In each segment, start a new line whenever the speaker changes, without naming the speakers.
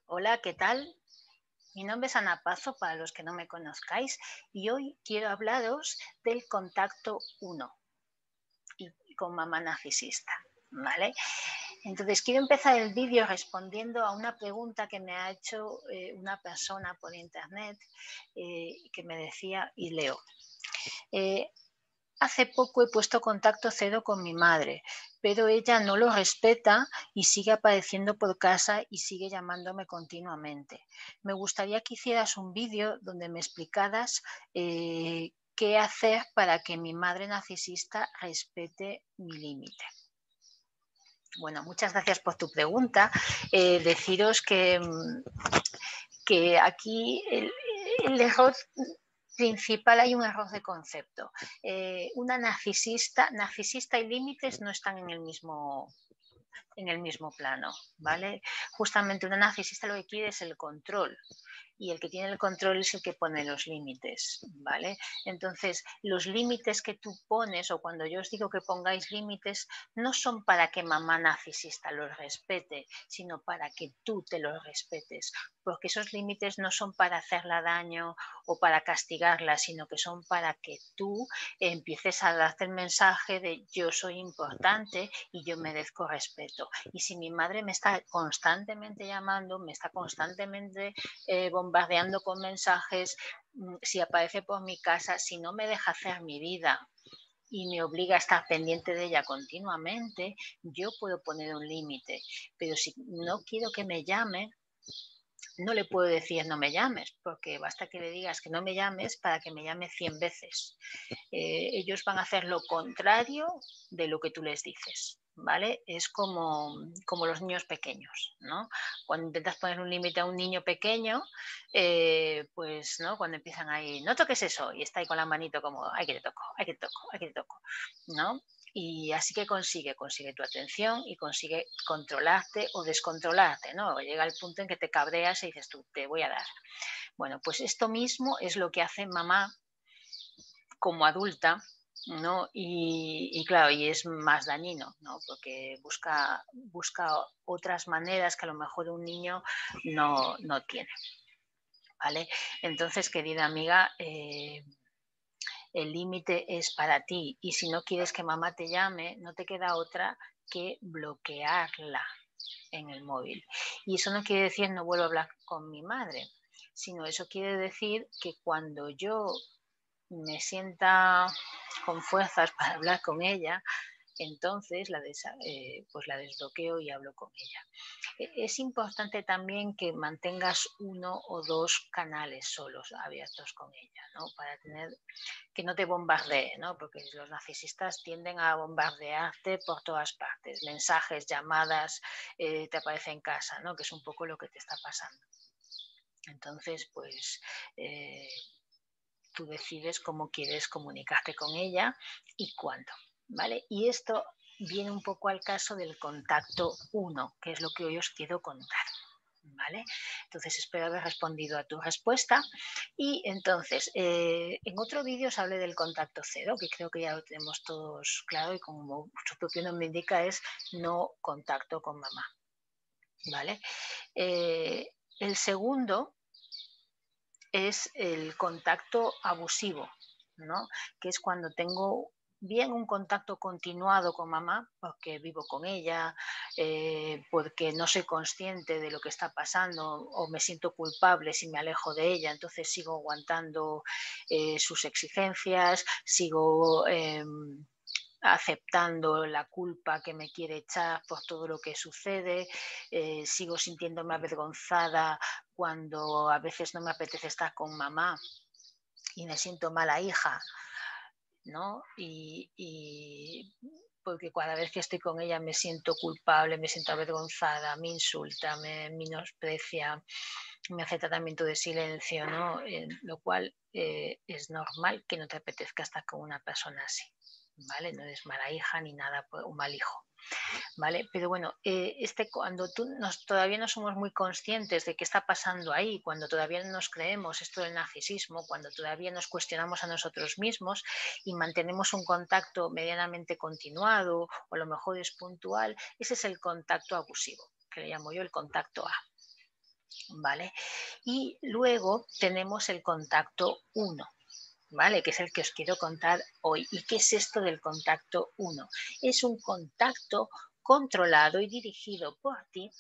Hola, ¿qué tal? Mi nombre es Ana Pazo, para los que no me conozcáis, y hoy quiero hablaros del contacto uno y con mamá narcisista, ¿vale? Entonces, quiero empezar el vídeo respondiendo a una pregunta que me ha hecho una persona por internet que me decía, y leo. eh, Hace poco he puesto contacto cero con mi madre, pero ella no lo respeta y sigue apareciendo por casa y sigue llamándome continuamente. Me gustaría que hicieras un vídeo donde me explicaras qué hacer para que mi madre narcisista respete mi límite. Bueno, muchas gracias por tu pregunta. Deciros que aquí el error principal, hay un error de concepto. Una narcisista y límites no están en el mismo plano, ¿vale? Justamente una narcisista lo que quiere es el control, y el que tiene el control es el que pone los límites, ¿vale? Entonces, los límites que tú pones, o cuando yo os digo que pongáis límites, no son para que mamá narcisista los respete, sino para que tú te los respetes, porque esos límites no son para hacerla daño o para castigarla, sino que son para que tú empieces a darte el mensaje de yo soy importante y yo merezco respeto. Y si mi madre me está constantemente llamando, me está constantemente bombardeando con mensajes, si aparece por mi casa, si no me deja hacer mi vida y me obliga a estar pendiente de ella continuamente, yo puedo poner un límite. Pero si no quiero que me llame, no le puedo decir no me llames, porque basta que le digas que no me llames para que me llame 100 veces. Ellos van a hacer lo contrario de lo que tú les dices, ¿vale? Es como los niños pequeños, ¿no? Cuando intentas poner un límite a un niño pequeño, pues, ¿no? Cuando empiezan ahí, no toques eso, y está ahí con la manito como, ay, que te toco, ay, que te toco, ay, que te toco, ¿no? Y así que consigue tu atención y consigue controlarte o descontrolarte, ¿no? Llega el punto en que te cabreas y dices tú, te voy a dar. Bueno, pues esto mismo es lo que hace mamá como adulta, ¿no? Y claro, y es más dañino, ¿no? Porque busca otras maneras que a lo mejor un niño no tiene, ¿vale? Entonces, querida amiga, el límite es para ti, y si no quieres que mamá te llame, no te queda otra que bloquearla en el móvil. Y eso no quiere decir no vuelvo a hablar con mi madre, sino eso quiere decir que cuando yo me sienta con fuerzas para hablar con ella, entonces pues la desbloqueo y hablo con ella. Es importante también que mantengas uno o dos canales solos abiertos con ella, ¿no? Para que no te bombardee, ¿no? Porque los narcisistas tienden a bombardearte por todas partes, mensajes, llamadas, te aparece en casa, ¿no? Que es un poco lo que te está pasando. Entonces, pues tú decides cómo quieres comunicarte con ella y cuándo, ¿vale? Y esto viene un poco al caso del contacto uno, que es lo que hoy os quiero contar. ¿Vale? Entonces espero haber respondido a tu respuesta. Y entonces, en otro vídeo os hablé del contacto cero, que creo que ya lo tenemos todos claro, y como su propio nombre indica, es no contacto con mamá. ¿Vale? El segundo es el contacto abusivo, ¿no? Que es cuando tengo bien un contacto continuado con mamá, porque vivo con ella, porque no soy consciente de lo que está pasando o me siento culpable si me alejo de ella, entonces sigo aguantando sus exigencias, sigo aceptando la culpa que me quiere echar por todo lo que sucede, sigo sintiéndome avergonzada cuando a veces no me apetece estar con mamá y me siento mala hija, ¿no? Y porque cada vez que estoy con ella me siento culpable, me siento avergonzada, me insulta, me menosprecia, me hace tratamiento de silencio, ¿no? Lo cual es normal que no te apetezca estar con una persona así, ¿vale? No eres mala hija ni nada, un mal hijo. ¿Vale? Pero bueno, cuando todavía no somos muy conscientes de qué está pasando ahí, cuando todavía no nos creemos esto del narcisismo, cuando todavía nos cuestionamos a nosotros mismos y mantenemos un contacto medianamente continuado o a lo mejor es puntual, ese es el contacto abusivo, que le llamo yo el contacto A. ¿vale? Y luego tenemos el contacto 1, ¿vale? Que es el que os quiero contar hoy. ¿Y qué es esto del contacto 1? Es un contacto controlado y dirigido por ti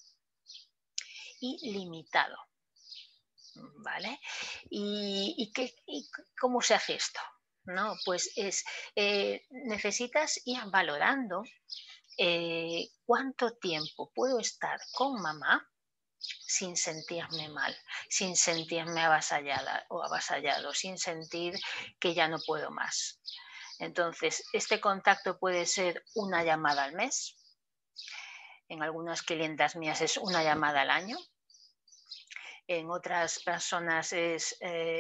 y limitado, ¿vale? ¿Y cómo se hace esto? ¿No? Pues necesitas ir valorando cuánto tiempo puedo estar con mamá sin sentirme mal, sin sentirme avasallada o avasallado, sin sentir que ya no puedo más. Entonces, este contacto puede ser una llamada al mes, en algunas clientas mías es una llamada al año, en otras personas es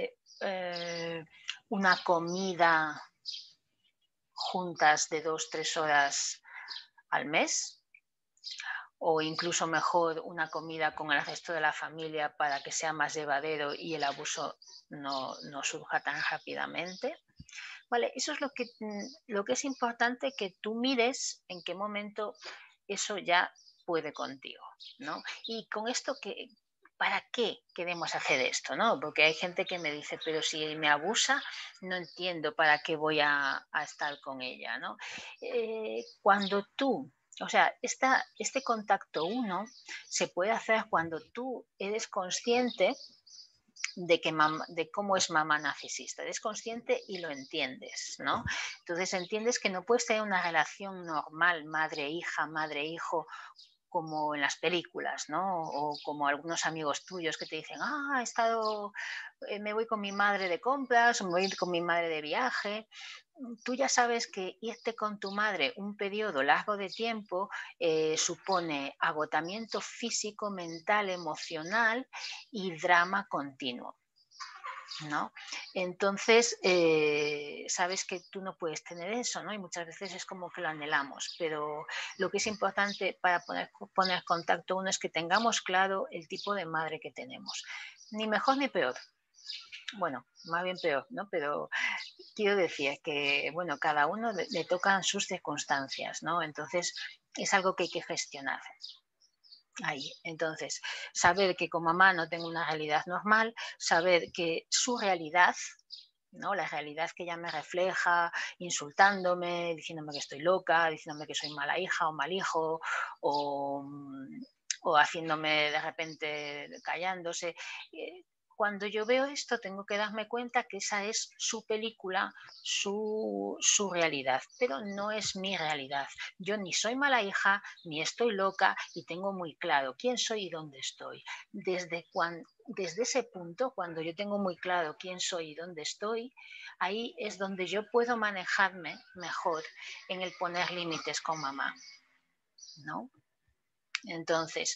una comida juntas de 2, 3 horas al mes, o incluso mejor una comida con el resto de la familia para que sea más llevadero y el abuso no surja tan rápidamente. Vale, eso es lo que es importante, que tú mires en qué momento eso ya puede contigo, ¿no? Y con esto, ¿para qué queremos hacer esto, no? Porque hay gente que me dice, pero si me abusa, no entiendo para qué voy a estar con ella, ¿no? Cuando tú, o sea, este contacto 1 se puede hacer cuando tú eres consciente de cómo es mamá narcisista. Eres consciente y lo entiendes, ¿no? Entonces entiendes que no puedes tener una relación normal madre-hija, madre-hijo, como en las películas, ¿no? O como algunos amigos tuyos que te dicen, me voy con mi madre de compras, o me voy con mi madre de viaje. Tú ya sabes que irte con tu madre un periodo largo de tiempo supone agotamiento físico, mental, emocional y drama continuo, ¿no? Entonces, sabes que tú no puedes tener eso, ¿no? Y muchas veces es como que lo anhelamos, pero lo que es importante para poner contacto 1 es que tengamos claro el tipo de madre que tenemos. Ni mejor ni peor. Bueno, más bien peor, ¿no? Pero quiero decir que, bueno, cada uno le tocan sus circunstancias, ¿no? Entonces, es algo que hay que gestionar. Ahí. Entonces, saber que con mamá no tengo una realidad normal, saber que su realidad, ¿no? La realidad que ella me refleja, insultándome, diciéndome que estoy loca, diciéndome que soy mala hija o mal hijo, o, o haciéndome de repente callándose. Cuando yo veo esto, tengo que darme cuenta que esa es su película, su realidad, pero no es mi realidad. Yo ni soy mala hija, ni estoy loca, y tengo muy claro quién soy y dónde estoy. Desde ese punto, cuando yo tengo muy claro quién soy y dónde estoy, ahí es donde yo puedo manejarme mejor en el poner límites con mamá, ¿no? Entonces,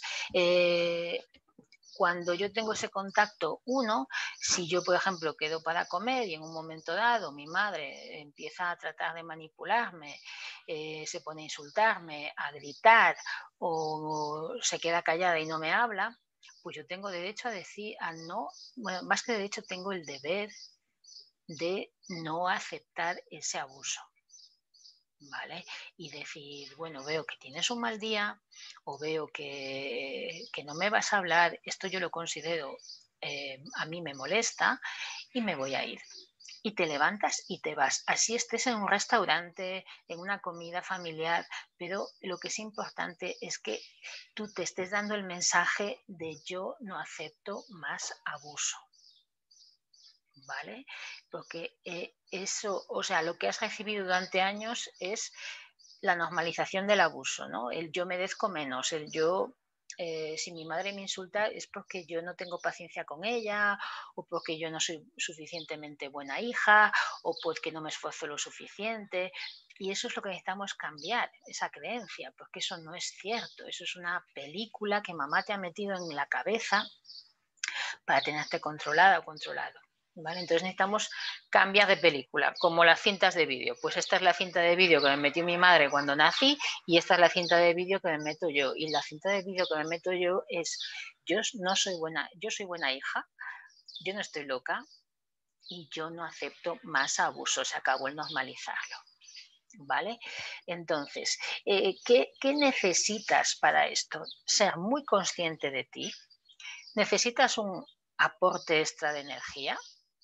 cuando yo tengo ese contacto 1, si yo, por ejemplo, quedo para comer y en un momento dado mi madre empieza a tratar de manipularme, se pone a insultarme, a gritar, o se queda callada y no me habla, pues yo tengo derecho a decir, bueno, más que derecho, tengo el deber de no aceptar ese abuso, ¿vale? Y decir, bueno, veo que tienes un mal día, o veo que no me vas a hablar, esto yo lo considero, a mí me molesta, y me voy a ir. Y te levantas y te vas. Así estés en un restaurante, en una comida familiar, pero lo que es importante es que tú te estés dando el mensaje de yo no acepto más abuso. ¿Vale? Porque eso, o sea, lo que has recibido durante años es la normalización del abuso, ¿no? El yo merezco menos, el yo, si mi madre me insulta es porque yo no tengo paciencia con ella, o porque yo no soy suficientemente buena hija, o porque no me esfuerzo lo suficiente. Y eso es lo que necesitamos cambiar, esa creencia, porque eso no es cierto, eso es una película que mamá te ha metido en la cabeza para tenerte controlada o controlado. ¿Vale? Entonces necesitamos cambiar de película, como las cintas de vídeo. Pues esta es la cinta de vídeo que me metió mi madre cuando nací, y esta es la cinta de vídeo que me meto yo. Y la cinta de vídeo que me meto yo es, yo soy buena hija, yo no estoy loca y yo no acepto más abuso. Se acabó el normalizarlo. ¿Vale? Entonces, ¿qué necesitas para esto? Ser muy consciente de ti, necesitas un aporte extra de energía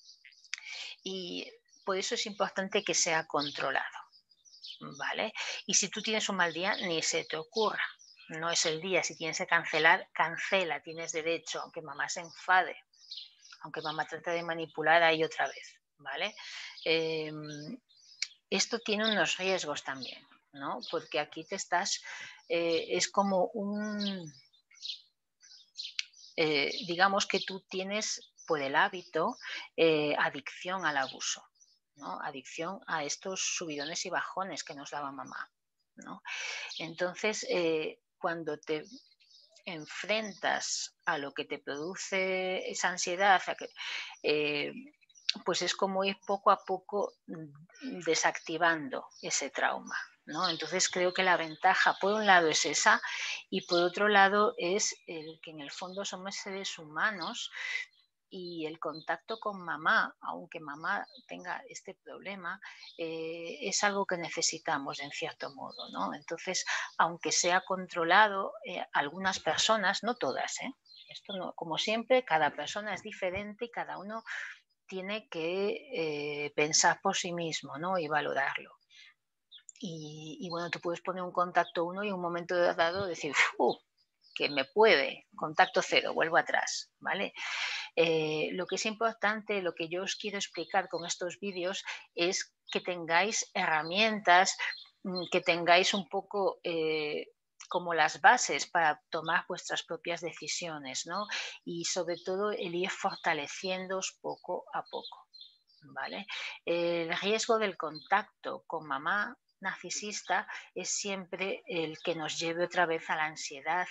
y por eso es importante que sea controlado, ¿vale? Y si tú tienes un mal día, ni se te ocurra. No es el día, si tienes que cancelar, cancela, tienes derecho, aunque mamá se enfade, aunque mamá trate de manipular ahí otra vez, ¿vale? Esto tiene unos riesgos también, ¿no? Porque aquí te estás, es como digamos que tú tienes por el hábito adicción al abuso, ¿no? Adicción a estos subidones y bajones que nos daba mamá, ¿no? Entonces, cuando te enfrentas a lo que te produce esa ansiedad, pues es como ir poco a poco desactivando ese trauma, ¿no? Entonces creo que la ventaja por un lado es esa y por otro lado es el que en el fondo somos seres humanos y el contacto con mamá, aunque mamá tenga este problema, es algo que necesitamos en cierto modo, ¿no? Entonces, aunque sea controlado, algunas personas, no todas, esto no, como siempre, cada persona es diferente y cada uno tiene que pensar por sí mismo, ¿no? Y valorarlo. Y bueno, tú puedes poner un contacto 1 y en un momento dado decir, que me puede, contacto 0, vuelvo atrás, ¿vale? Lo que es importante, lo que yo os quiero explicar con estos vídeos es que tengáis herramientas, que tengáis un poco como las bases para tomar vuestras propias decisiones, ¿no? Y sobre todo el ir fortaleciéndoos poco a poco, ¿vale? El riesgo del contacto con mamá narcisista es siempre el que nos lleve otra vez a la ansiedad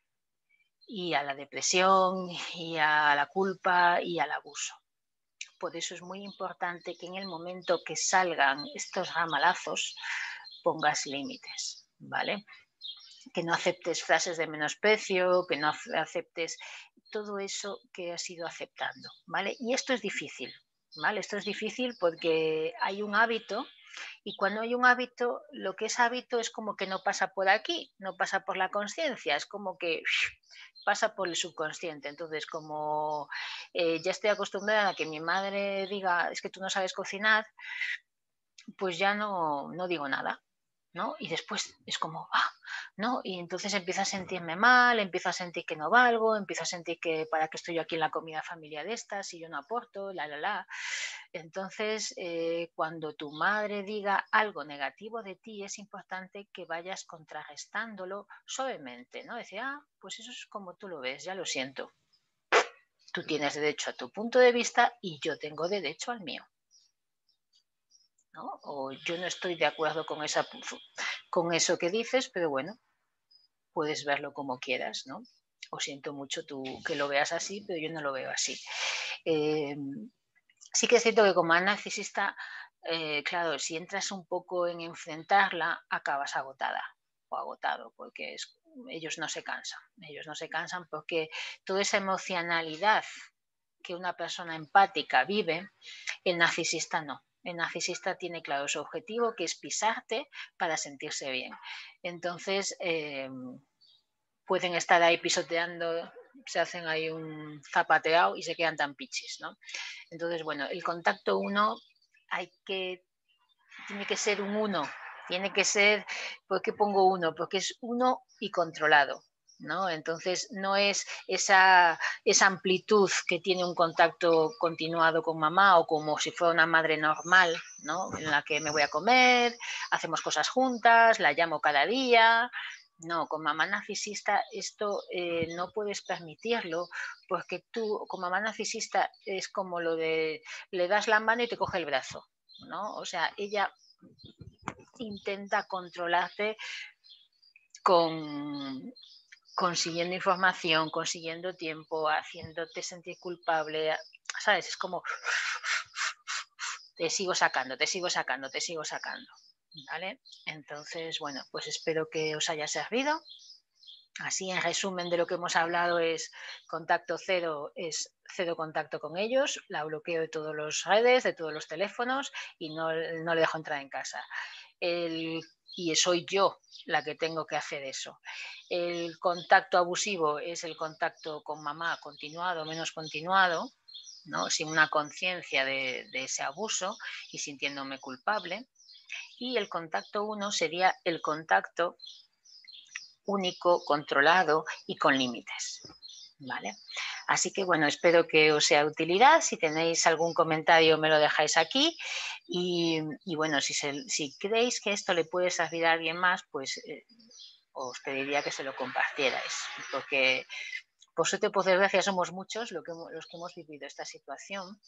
y a la depresión y a la culpa y al abuso. Por eso es muy importante que en el momento que salgan estos ramalazos pongas límites, ¿vale? Que no aceptes frases de menosprecio, que no aceptes todo eso que has ido aceptando, ¿vale? Y esto es difícil, ¿vale? Esto es difícil porque hay un hábito y cuando hay un hábito, lo que es hábito es como que no pasa por aquí, no pasa por la conciencia, es como que pasa por el subconsciente. Entonces, como ya estoy acostumbrada a que mi madre diga, es que tú no sabes cocinar, pues ya no digo nada, ¿no? Y después es como, ¿no? Y entonces empiezo a sentirme mal, empiezo a sentir que no valgo, empiezo a sentir que para qué estoy yo aquí en la comida familiar de estas si yo no aporto, la. Entonces, cuando tu madre diga algo negativo de ti, es importante que vayas contrarrestándolo suavemente, ¿no? Decir, pues eso es como tú lo ves, ya lo siento. Tú tienes derecho a tu punto de vista y yo tengo derecho al mío, ¿no? O yo no estoy de acuerdo con eso que dices, pero bueno, puedes verlo como quieras, ¿no? O siento mucho tú que lo veas así, pero yo no lo veo así. Sí que es cierto que como narcisista, claro, si entras un poco en enfrentarla, acabas agotada o agotado, porque ellos no se cansan porque toda esa emocionalidad que una persona empática vive, el narcisista no. El narcisista tiene claro su objetivo, que es pisarte para sentirse bien. Entonces, pueden estar ahí pisoteando, se hacen ahí un zapateado y se quedan tan pichis, ¿no? Entonces, bueno, el contacto 1 tiene que ser un 1, tiene que ser, ¿por qué pongo 1? Porque es 1 y controlado, ¿no? Entonces, no es esa amplitud que tiene un contacto continuado con mamá o como si fuera una madre normal, ¿no? En la que me voy a comer, hacemos cosas juntas, la llamo cada día. No, con mamá narcisista esto no puedes permitirlo porque tú, con mamá narcisista, es como lo de le das la mano y te coge el brazo, ¿no? O sea, ella intenta controlarte consiguiendo información, consiguiendo tiempo, haciéndote sentir culpable, ¿sabes? Es como te sigo sacando, ¿vale? Entonces, bueno, pues espero que os haya servido. Así, en resumen de lo que hemos hablado es contacto 0 es 0 contacto con ellos, la bloqueo de todas las redes, de todos los teléfonos y no le dejo entrar en casa. El y soy yo la que tengo que hacer eso. El contacto abusivo es el contacto con mamá continuado o menos continuado, ¿no? Sin una conciencia de ese abuso y sintiéndome culpable. Y el contacto 1 sería el contacto único, controlado y con límites. ¿Vale? Así que bueno, espero que os sea de utilidad. Si tenéis algún comentario me lo dejáis aquí y bueno, si creéis que esto le puede servir a alguien más, pues os pediría que se lo compartierais, porque por suerte o por desgracia somos muchos los que hemos vivido esta situación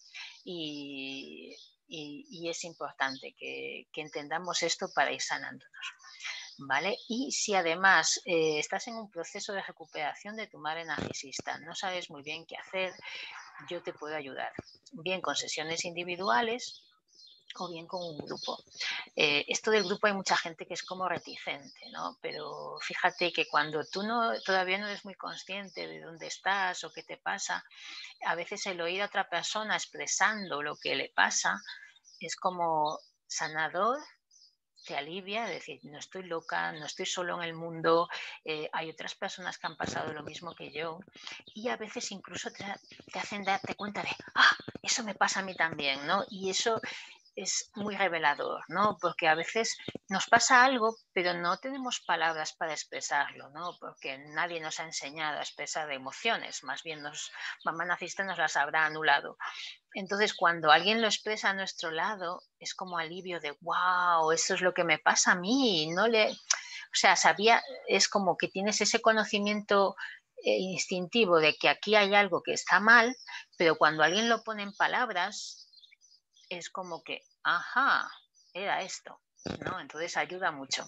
y es importante que entendamos esto para ir sanándonos. ¿Vale? Y si además estás en un proceso de recuperación de tu madre narcisista, no sabes muy bien qué hacer, yo te puedo ayudar, bien con sesiones individuales o bien con un grupo. Esto del grupo hay mucha gente que es como reticente, ¿no? Pero fíjate que cuando tú todavía no eres muy consciente de dónde estás o qué te pasa, a veces el oír a otra persona expresando lo que le pasa es como sanador, te alivia, es decir, no estoy loca, no estoy solo en el mundo, hay otras personas que han pasado lo mismo que yo y a veces incluso te hacen darte cuenta de, eso me pasa a mí también, ¿no? Y eso es muy revelador, ¿no? Porque a veces nos pasa algo, pero no tenemos palabras para expresarlo, ¿no? Porque nadie nos ha enseñado a expresar emociones, más bien mamá narcisista nos las habrá anulado. Entonces, cuando alguien lo expresa a nuestro lado, es como alivio de, wow, eso es lo que me pasa a mí. O sea, es como que tienes ese conocimiento instintivo de que aquí hay algo que está mal, pero cuando alguien lo pone en palabras, es como que, ajá, era esto, ¿no? Entonces ayuda mucho.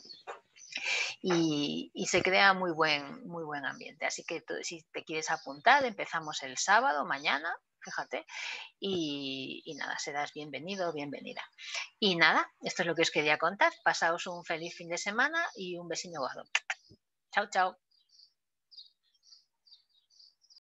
Y se crea muy buen ambiente. Así que si te quieres apuntar, empezamos el sábado, mañana, fíjate, y nada, serás bienvenido o bienvenida. Y nada, esto es lo que os quería contar. Pasaos un feliz fin de semana y un besito gordo. Chao, chao.